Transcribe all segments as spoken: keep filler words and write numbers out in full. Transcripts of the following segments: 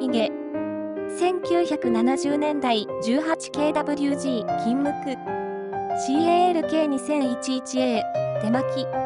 ピゲ。せんきゅうひゃくななじゅうねんだい じゅうはちケーダブリュージー 金無垢 シーエーエルケーにせんじゅういちエー 手巻き。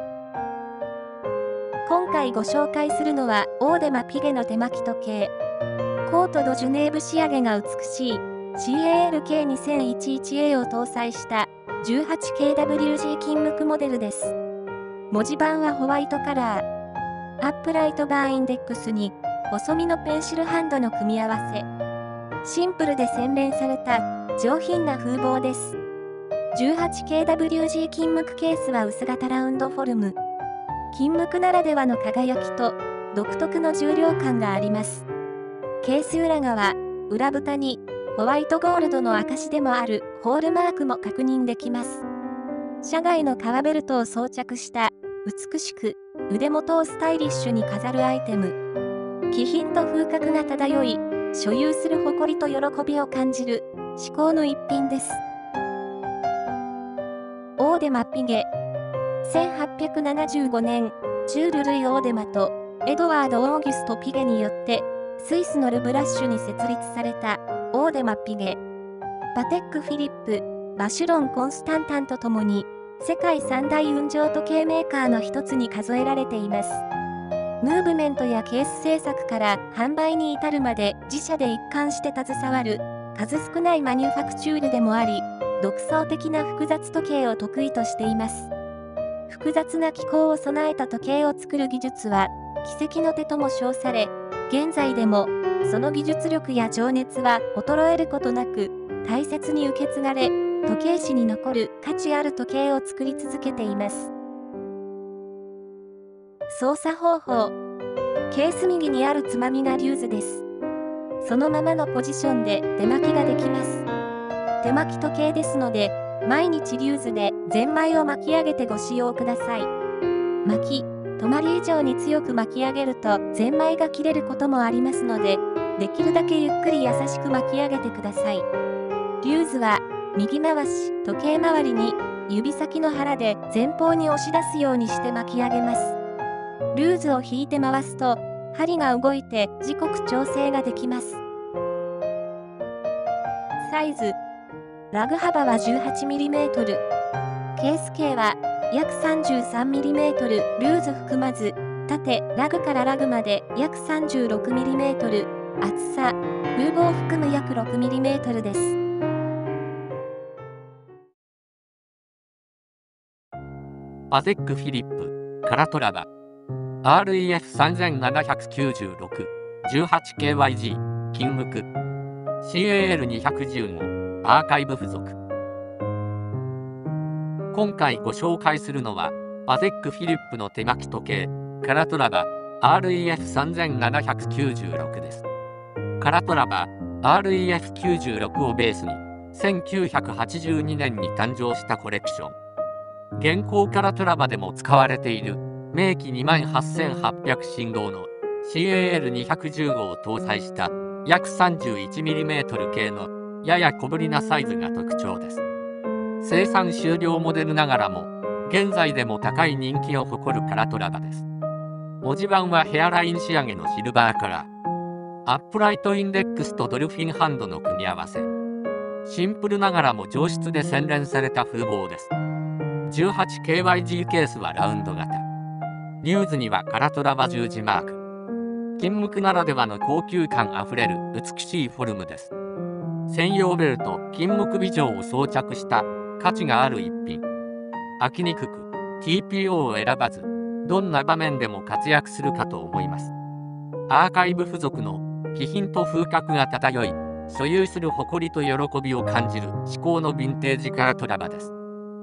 今回ご紹介するのはオーデマピゲの手巻き時計。コートドジュネーブ仕上げが美しい シーエーエルケーにせんじゅういちエー を搭載した じゅうはちケーダブリュージー 金無垢モデルです。文字盤はホワイトカラー。アップライトバーインデックスに細身のペンシルハンドの組み合わせ。シンプルで洗練された上品な風貌です。じゅうはちケーダブリュージー 金無垢ケースは薄型ラウンドフォルム。金無垢ならではの輝きと独特の重量感があります。ケース裏側、裏蓋にホワイトゴールドの証でもあるホールマークも確認できます。車外の革ベルトを装着した美しく腕元をスタイリッシュに飾るアイテム。気品と風格が漂い、所有する誇りと喜びを感じる至高の一品です。オーデマピゲ。せんはっぴゃくななじゅうごねん、ジュール・ルイ・オーデマとエドワード・オーギュスト・ピゲによってスイスのル・ブラッシュに設立されたオーデマピゲ。パテック・フィリップ、バシュロン・コンスタンタンとともに世界三大運上時計メーカーの一つに数えられています。ムーブメントやケース製作から販売に至るまで自社で一貫して携わる数少ないマニュファクチュールでもあり、独創的な複雑時計を得意としています。複雑な機構を備えた時計を作る技術は奇跡の手とも称され、現在でもその技術力や情熱は衰えることなく大切に受け継がれ、時計史に残る価値ある時計を作り続けています。操作方法。ケース右にあるつまみがリューズです。そのままのポジションで手巻きができます。手巻き時計ですので、毎日リューズでゼンマイを巻き上げてご使用ください。巻き、止まり以上に強く巻き上げるとゼンマイが切れることもありますので、できるだけゆっくり優しく巻き上げてください。リューズは右回し、時計回りに指先の腹で前方に押し出すようにして巻き上げます。ルーズを引いて回すと、針が動いて時刻調整ができます。サイズ。ラグ幅は じゅうはちミリメートル。ケース径は約 さんじゅうさんミリメートル。ルーズ含まず、縦、ラグからラグまで約 さんじゅうろくミリメートル。厚さ、風防を含む約 ろくミリメートル です。 パテック・フィリップ、カラトラバ。アールイーエフさんぜんななひゃくきゅうじゅうろく、じゅうはちケーワイジー、金無垢。シーエーエルにひゃくじゅうご、アーカイブ付属。今回ご紹介するのは、パテック・フィリップの手巻き時計、カラトラバ アールイーエフさんぜんななひゃくきゅうじゅうろく です。カラトラバ アールイーエフきゅうじゅうろく をベースに、せんきゅうひゃくはちじゅうにねんに誕生したコレクション。現行カラトラバでも使われている明記 にまんはっせんはっぴゃく 信号の シーエーエルにひゃくじゅうご を搭載した約 さんじゅういちミリメートル 系のやや小ぶりなサイズが特徴です。生産終了モデルながらも現在でも高い人気を誇るカラトラバです。文字盤はヘアライン仕上げのシルバーカラー。アップライトインデックスとドルフィンハンドの組み合わせ。シンプルながらも上質で洗練された風貌です。じゅうはちケーワイジー ケースはラウンド型。リューズにはカラトラバ十字マーク。金無垢ならではの高級感あふれる美しいフォルムです。専用ベルト、金無垢微錠を装着した価値がある一品。飽きにくく ティーピーオー を選ばず、どんな場面でも活躍するかと思います。アーカイブ付属の気品と風格が漂い、所有する誇りと喜びを感じる至高のヴィンテージカラトラバです。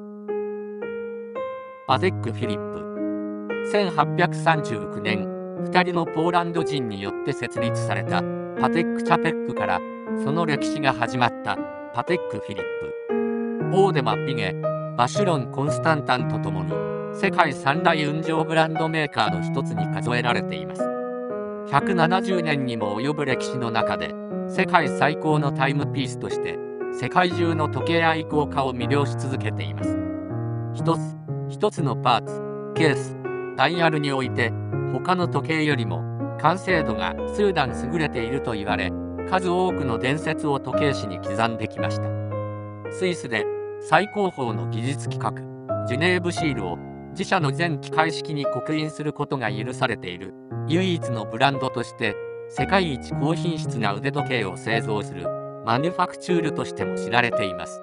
パテック・フィリップ。せんはっぴゃくさんじゅうきゅうねん、ふたりのポーランド人によって設立されたパテック・チャペックからその歴史が始まったパテック・フィリップ。オーデマ・ピゲ、バシュロン・コンスタンタンとともに世界三大運上ブランドメーカーの一つに数えられています。ひゃくななじゅうねんにも及ぶ歴史の中で世界最高のタイムピースとして世界中の時計愛好家を魅了し続けています。一つ一つのパーツ、ケース、ダイヤルにおいて他の時計よりも完成度が数段優れていると言われ、数多くの伝説を時計師に刻んできました。スイスで最高峰の技術規格、ジュネーブシールを自社の全機械式に刻印することが許されている唯一のブランドとして、世界一高品質な腕時計を製造するマニュファクチュールとしても知られています。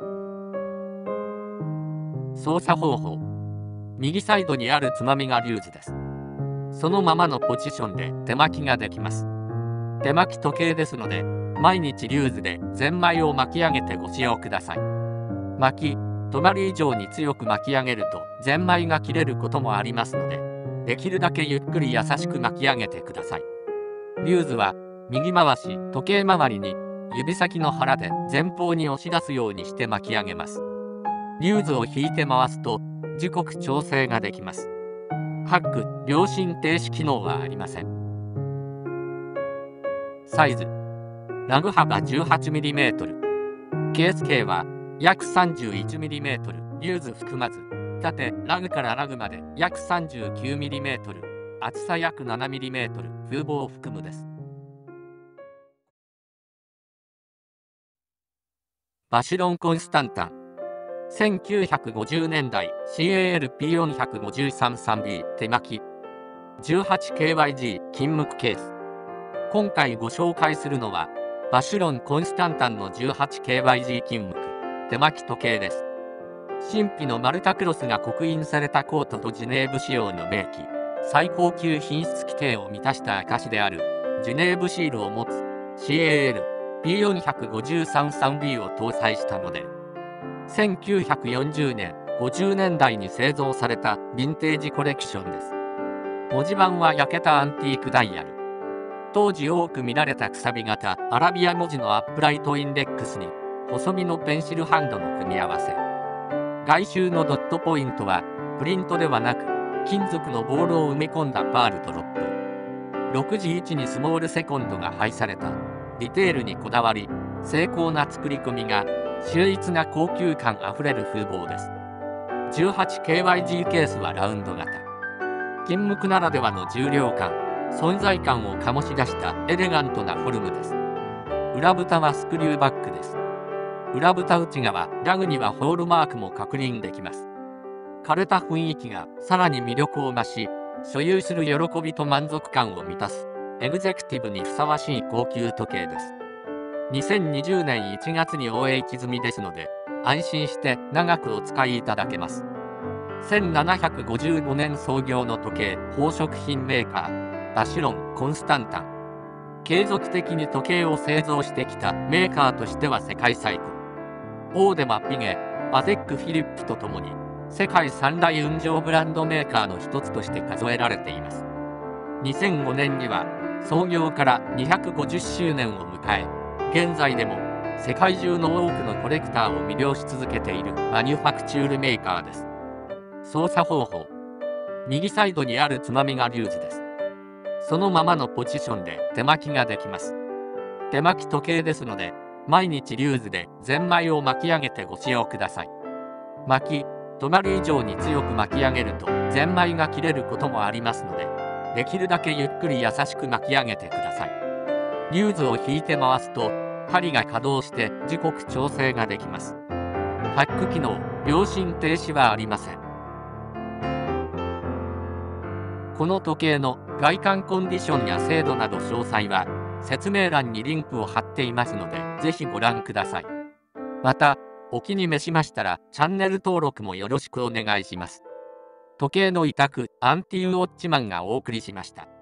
操作方法。右サイドにあるつまみがリューズです。そのままのポジションで手巻きができます。手巻き時計ですので、毎日リューズでゼンマイを巻き上げてご使用ください。巻き、止まり以上に強く巻き上げるとゼンマイが切れることもありますので、できるだけゆっくり優しく巻き上げてください。リューズは右回し、時計回りに指先の腹で前方に押し出すようにして巻き上げます。リューズを引いて回すと時刻調整ができます。ハック、秒針停止機能はありません。サイズ。ラグ幅 じゅうはちミリメートル。ケース径は約 さんじゅういちミリメートル。リューズ含まず。縦、ラグからラグまで約 さんじゅうきゅうミリメートル。厚さ約 ななミリメートル。風防を含むです。バシロンコンスタンタン。せんきゅうひゃくごじゅうねんだい シーエーエルピーよんごさんさんビー 手巻き じゅうはちケーワイジー 金無垢ケース。今回ご紹介するのはバシュロンコンスタンタンの じゅうはちケーワイジー 金無垢手巻き時計です。神秘のマルタクロスが刻印されたコートとジュネーブ仕様の名機、最高級品質規定を満たした証であるジュネーブシールを持つ シーエーエルピーよんごさんさんビー を搭載したモデル。せんきゅうひゃくよんじゅうねん、ごじゅうねんだいに製造されたヴィンテージコレクションです。文字盤は焼けたアンティークダイヤル。当時多く見られたくさび型アラビア文字のアップライトインデックスに細身のペンシルハンドの組み合わせ。外周のドットポイントはプリントではなく金属のボールを埋め込んだパールドロップ。ろくじいちにスモールセコンドが配された。ディテールにこだわり精巧な作り込みが秀逸な高級感あふれる風貌です。 じゅうはちケーワイジー ケースはラウンド型。金無垢ならではの重量感、存在感を醸し出したエレガントなフォルムです。裏蓋はスクリューバックです。裏蓋内側ラグにはホールマークも確認できます。枯れた雰囲気がさらに魅力を増し、所有する喜びと満足感を満たすエグゼクティブにふさわしい高級時計です。にせんにじゅうねんいちがつに オーエイチ 済みですので、安心して長くお使いいただけます。せんななひゃくごじゅうごねん創業の時計宝飾品メーカー、バシロン・コンスタンタン。継続的に時計を製造してきたメーカーとしては世界最古。オーデマ・ピゲ、パテック・フィリップとともに、世界三大雲上ブランドメーカーの一つとして数えられています。にせんごねんには創業からにひゃくごじゅっしゅうねんを迎え、現在でも世界中の多くのコレクターを魅了し続けているマニュファクチュールメーカーです。操作方法。右サイドにあるつまみがリューズです。そのままのポジションで手巻きができます。手巻き時計ですので、毎日リューズでゼンマイを巻き上げてご使用ください。巻き、止まり以上に強く巻き上げるとゼンマイが切れることもありますので、できるだけゆっくり優しく巻き上げてください。リューズを引いて回すと針が稼働して時刻調整ができます。ハック機能、秒針停止はありません。この時計の外観コンディションや精度など詳細は説明欄にリンクを貼っていますので、ぜひご覧ください。また、お気に召しましたらチャンネル登録もよろしくお願いします。時計の委託、アンティウォッチマンがお送りしました。